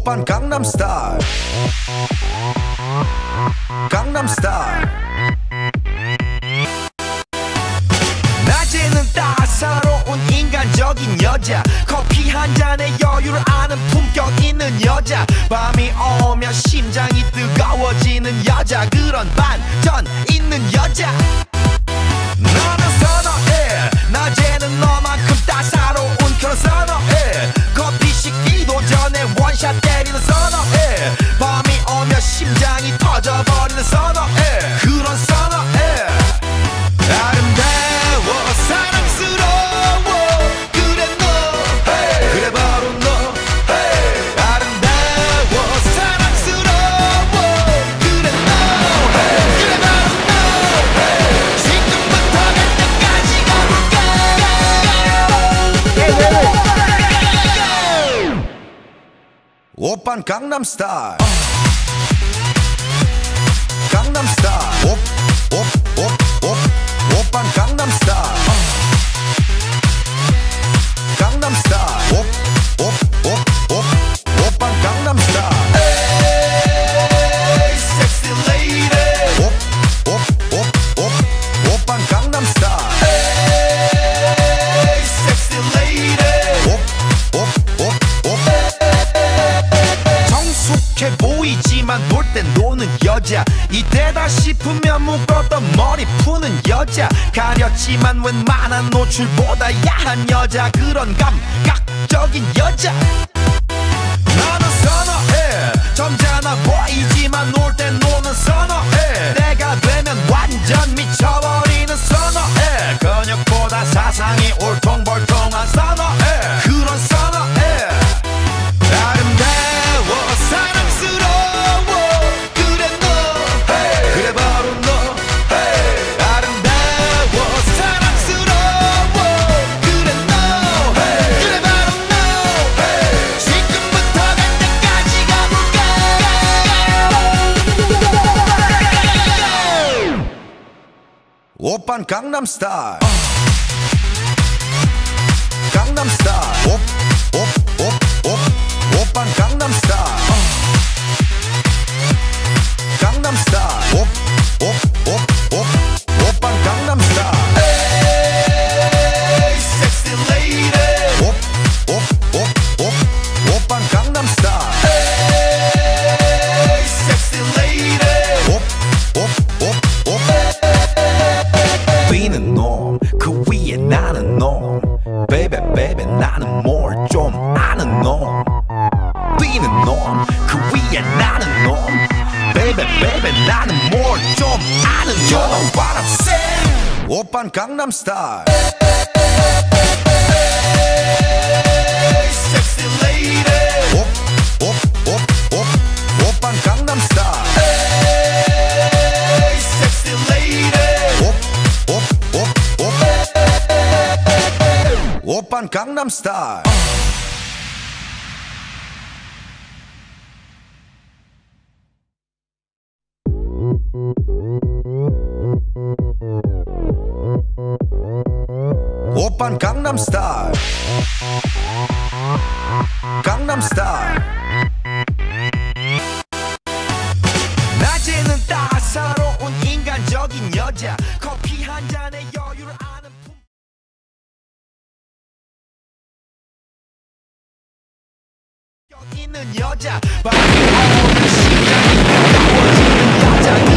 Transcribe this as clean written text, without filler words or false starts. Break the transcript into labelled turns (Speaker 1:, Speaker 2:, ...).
Speaker 1: 오빤 강남스타일 강남스타일 낮에는 따사로운 인간적인 여자 커피 한 잔에 여유를 아는 품격 있는 여자 밤이 오면 심장이 뜨거워지는 여자 그런 반전 있는 여자 너는 선어해 낮에는 너만큼 따사로운 그런 선어해 커피 식기도 전에 원샷 때리는 선어해 밤이 오면 심장이 터져버리는 선어해 그런 선어해 아름다워 사랑스러워 그래 너 hey. 그래 바로 너 hey. 아름다워 사랑스러워 그래 너 hey. 그래 바로 너 hey. 지금부터 갈 때까지 가볼까 오빤 강남스타일 강남스타일 오빤 강남스타일 강남스타일 오빤 강남스타일 에이 섹시 레이디 오빤 강남스타일 에이 섹시 레이디 정숙해 보이지만 놀 땐 노는 여자 이때다 싶으면 묶었던 머리 푸는 여자 가렸지만 웬만한 노출보다 야한 여자 그런 감각적인 여자 나는 선어해 점잖아 보이지만 놀 땐 노는 선어해 내가 되면 완전 미쳐버리는 선어해 근육보다 사상이 울퉁불퉁한 선어해 그런 선어해 아름다워 사랑스러워 그래 너 hey. 그래 바로 너 hey. 아름다워 사랑스러워 그래 너 hey. 그래 바로 너 hey. 지금부터 갈 때까지 가볼까 오빤 강남스타일 강남스타일 오빤 강남스타일 강남스타일 오빤 강남스타일 에이 섹시 레이디 오빤 강남스타일 에이 섹시 레이디 뛰는 놈 그 위에 나는 놈 베이베 베이베 나는 뭘 좀 아는 놈 뛰는 놈 그 위에 나는 놈 베이베 베이베 나는 뭘 좀 아는 놈 You know what I'm saying 오빤 강남스타일 섹시 레이디 오빤 강남스타일 섹시 레이디 오빤 강남스타일 오빤 강남스타일 강남스타일 낮에는 따사로운 인간적인 여자 커피 한 잔에 여유를 아는 품격 있는 여자 밤이 오면 심장이 뜨거워지는 여자